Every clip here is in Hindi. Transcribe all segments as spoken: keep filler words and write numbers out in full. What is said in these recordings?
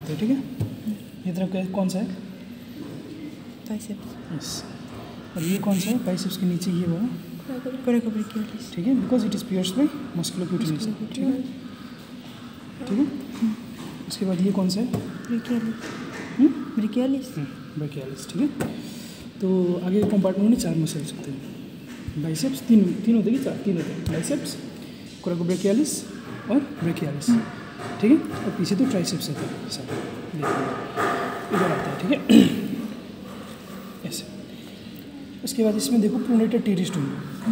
सकते हैं, ठीक है। ये तरफ कौन सा है? बाइसेप्स। यस। और ये कौन सा है? बाइसेप्स के नीचे ये वाला, कोराकोब्रैचियलिस, ठीक है, because it is pierced by musculocutaneous, ठीक है, ठीक है। उसके बाद ये कौन सा है? ब्रैकियलिस, ब्रैकियलिस, ब्रैकियलिस, ठीक है। तो आगे कंपार्टमेंट में चार मसल्स होते हैं, बाइसेप्स तीन तीन होते हैं कि चार? तीन होते हैं, बाइसेप्स, कोराकोब्रैचियलिस और ब्रैकियलिस, ठीक है। और पीछे तो ट्राइसेप्स होता है सर, इधर आता है, ठीक है, ऐसे। उसके बाद इसमें देखो प्रोनेटर टेरिस ढूंढो,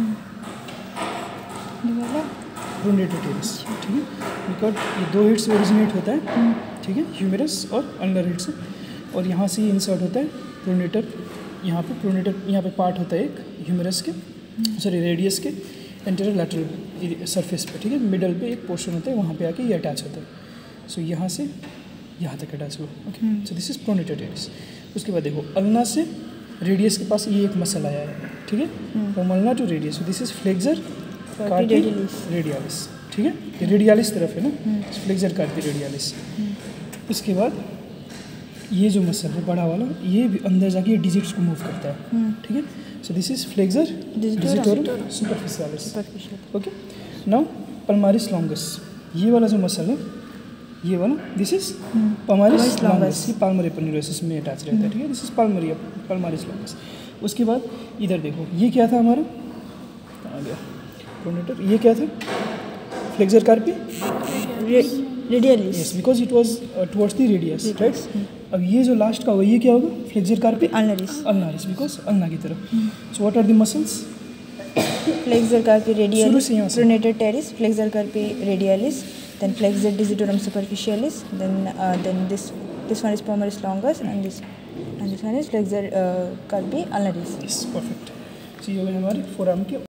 प्रोनेटर टेरिस, ठीक है, बिकॉज ये दो हेड से ओरिजिनेट होता है, ठीक है, ह्यूमेरस और अल्नर हेड से, और यहाँ से ये इंसर्ट होता है प्रोनेटर। यहाँ पे प्रोनेटर, यहाँ पे पार्ट होता है एक ह्यूमेरस के, सॉरी रेडियस के एंटेरियर लैटरल सरफेस पे, ठीक है, मिडल पे एक पोर्शन होता है, वहाँ पे आके ये अटैच होता है। सो यहाँ से यहाँ तक अटैच हुआ, okay. So this is pronator teres. उसके बाद देखो अल्ना से रेडियस के पास ये एक मसल आया है, ठीक है, from ulna to radius, this is flexor carpi radialis, ठीक है, ये रेडियालिस तरफ है ना, फ्लेक्सर कार्पी रेडियालिस। उसके बाद ये जो मसल है बड़ा वाला, ये भी अंदर जाके ये डिजिट्स को मूव करता है, ठीक है। So this is flexor digitorum superficialis, okay. Now palmaris longus, ये वाला जो मसल है, ये वाला, दिस इज पल्मारिस लॉन्गस, ये पाल्मरी एपिन्यूरोसिस में अटैच रहता है, ठीक है, this is palmari palmaris longus. उसके बाद इधर देखो, ये क्या था हमारा, कहाँ गया प्रोनेटर, ये क्या था? Flexor carpi radialis, yes, because it was towards the radius, right. अब ये जो लास्ट का होगा ये क्या होगा? Flexor carpi ulnaris, ulnaris, because ulna की तरफ। So what are the muscles? Flexor carpi शुरू से यहाँ रेडियलिस, से। Pronator teres, flexor carpi radialis, then flexor digitorum superficialis, then uh, then this this one is palmaris longus, and this and this one is flexor uh, carpi ulnaris. Yes, perfect. सो ये हो गए हमारे फोरआर्म के